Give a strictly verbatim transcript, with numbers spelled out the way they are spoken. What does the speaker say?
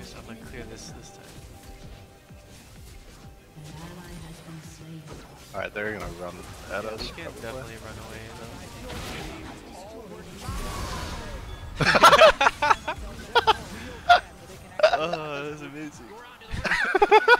so I'm gonna clear this this time. Alright, they're gonna run at Yeah, us. we can Probably. definitely run away though. Oh, that's amazing.